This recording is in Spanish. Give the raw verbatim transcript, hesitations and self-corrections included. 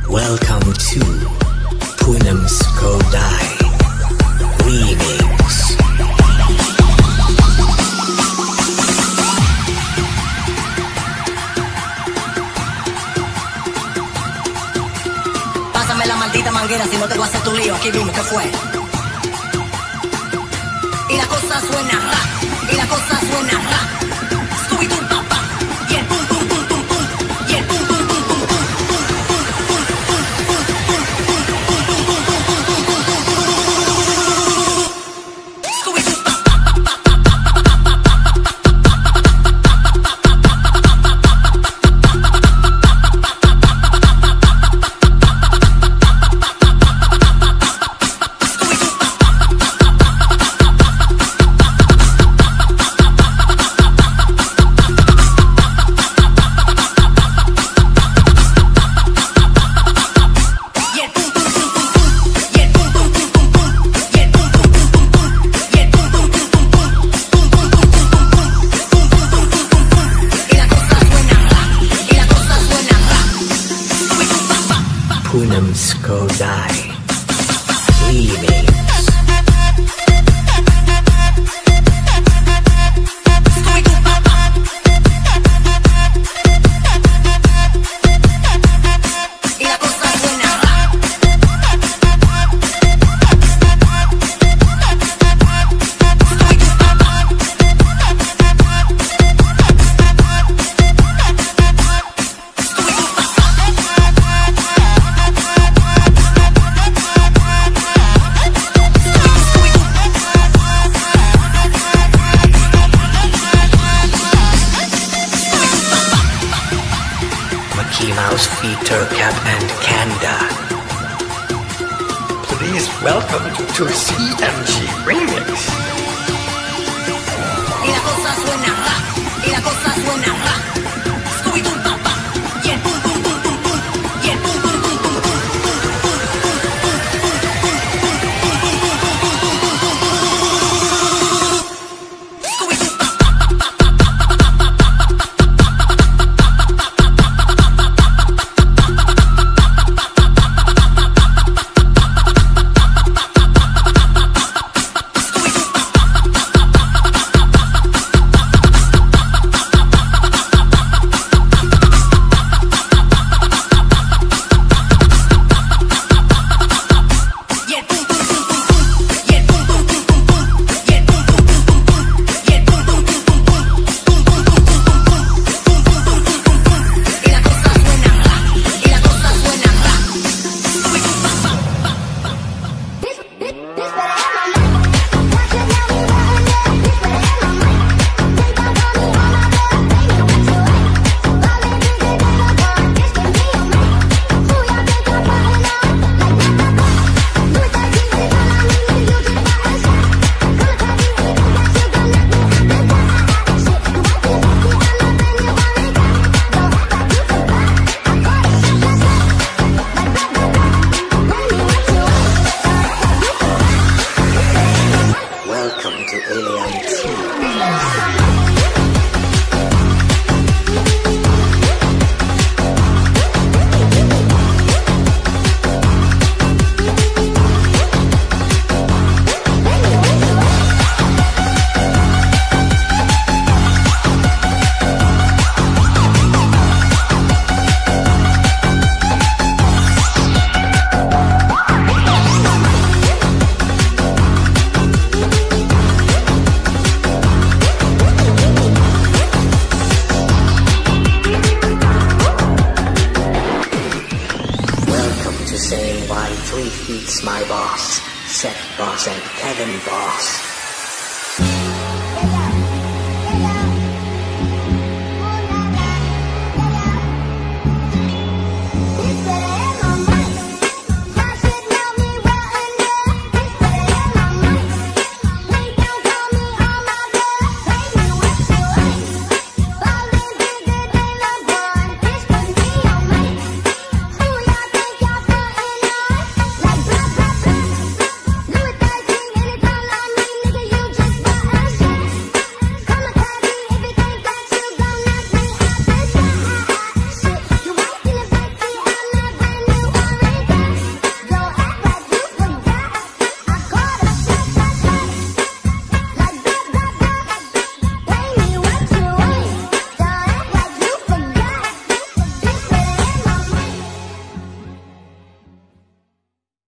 Welcome to Poonam's Kodai Remix. Pásame la maldita manguera, si no te voy a hacer tu lío. Aquí vimos que fue. Y la cosa suena ra, y la cosa suena ra. Scooby-Doo papá, y el pum pum pum pum pum, y el pum pum pum pum pum. Scooby-Doo papá. Poonam's Kodai Remix. Mickey Mouse, Peter, Cap, and Kanda. Please welcome to C M G Remix. Y la cosa suena ra, y la cosa suena ra. Scooby-Doo papá, y el pum pum pum pum pum, y el pum pum pum pum pum. Scooby-Doo papá. Welcome to Alien T. Saying why three feet's my boss, Seth Boss and Kevin Boss.